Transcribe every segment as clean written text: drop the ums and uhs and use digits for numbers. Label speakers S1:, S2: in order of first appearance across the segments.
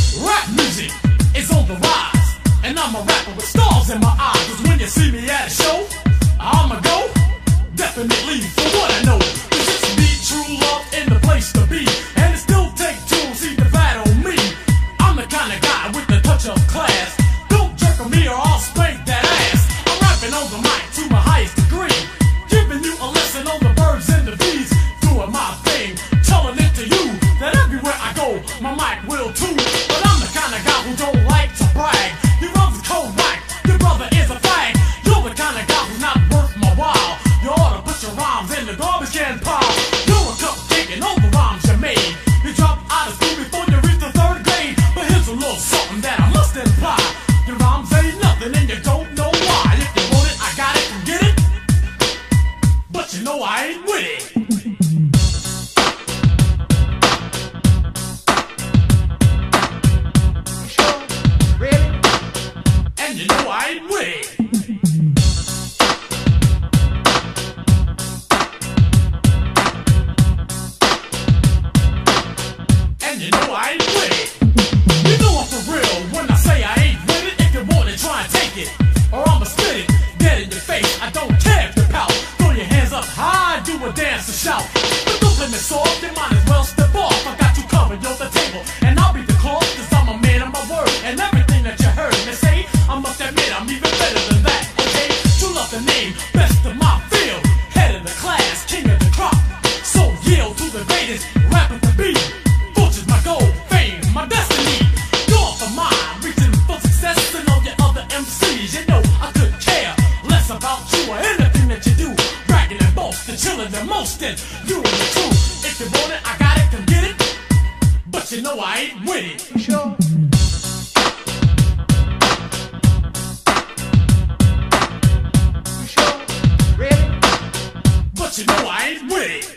S1: Rap music is on the rise, and I'm a rapper with stars in my eyes. 'Cause when you see me at a show, I'ma go definitely for what I know. 'Cause it's me, true love, in the place to be, and it still take two to see the battle me. I'm the kind of guy with the touch of class. Don't jerk on me or I'll spank that ass. I'm rapping on the mic to my highest degree, giving you a lesson on the birds and the bees. Doing my thing, telling it to you that everywhere I go, my mic will too. But I'm the kind of guy who don't like to brag. Your brother's cold whack, your brother is a fag. You're the kind of guy who's not worth my while. You ought to put your rhymes in the garbage can pile. You're a cupcake and all the rhymes you made. You dropped out of school before you reached the 3rd grade. But here's a little something that I must imply. Your rhymes ain't nothing and you don't know why. If you want it, I got it, come get it. But you know I ain't with it. And you know I ain't with it. And you know I ain't with it. You know I'm for real when I say I ain't with it. If you want it, try and take it, or I'ma spit it dead in your face. I don't care if you pout. Throw your hands up high, do a dance or shout. But don't play me soft, you might as well step off. I got you covered, you're the table, and I'll be the cloth. 'Cause I'm a man of my word, and everything that you heard me say, I must admit I'm even better than that, okay? You love the name, best of my field, head of the class, king of the crop. So yield to the greatest rapper to be. Fortune's my goal, fame, my destiny. You're for mine, reaching for success, and all your other MCs. You know I could care less about you or anything that you do. Bragging and boasting, chilling and mosting. You and the truth. If you want it, I got it, come get it. But you know I ain't with it. Sure. But you know I ain't with it.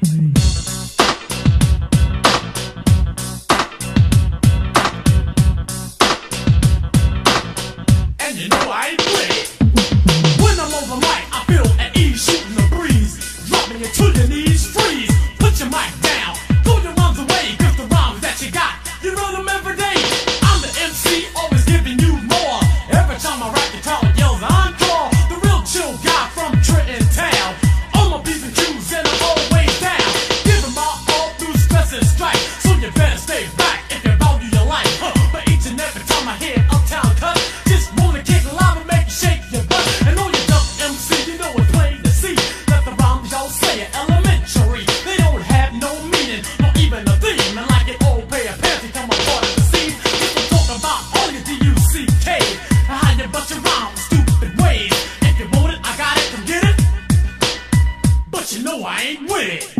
S1: And you know I ain't with it. When I'm on the mic, I feel at ease, shooting the breeze, dropping you to your knees, freeze. Put your mic down, throw your rhymes away, 'cause the rhymes that you got, you run them every day. I'm the MC, always giving you more. Every time I rap, the crowd yells encore. The real chill guy from Trenton Town. All my P's and Q's and I'm always down. Give them my all through stress and strife. So you better stay back if you value your life. But each and every time I hear Uptown cut, just wanna kick live and make you shake your butt. And all you dumb MC, you know it's plain to see that the rhymes y'all say are elementary. They don't have no meaning, not even a theme. And like an old pair of pants, they come apart at the seams. People talk about all your DUCK, and how you bust your rhymes stupid ways. If you want it, I got it, come get it. But you know I ain't with it.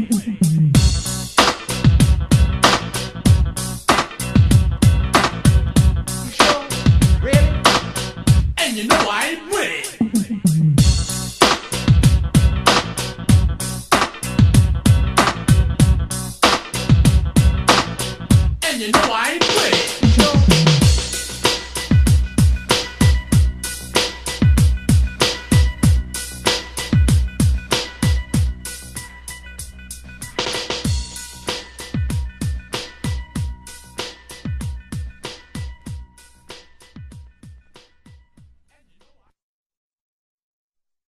S1: And you know I ain't with it. And you know I ain't with it.